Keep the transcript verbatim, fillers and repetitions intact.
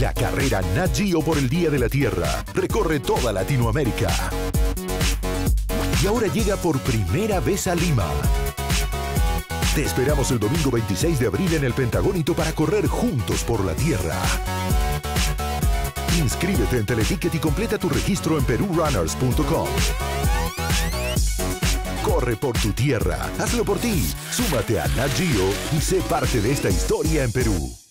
La carrera Nat Geo por el Día de la Tierra recorre toda Latinoamérica. Y ahora llega por primera vez a Lima. Te esperamos el domingo veintiséis de abril en el Pentagónito para correr juntos por la Tierra. Inscríbete en Teleticket y completa tu registro en perú runners punto com. Corre por tu tierra, hazlo por ti. Súmate a Nat Geo y sé parte de esta historia en Perú.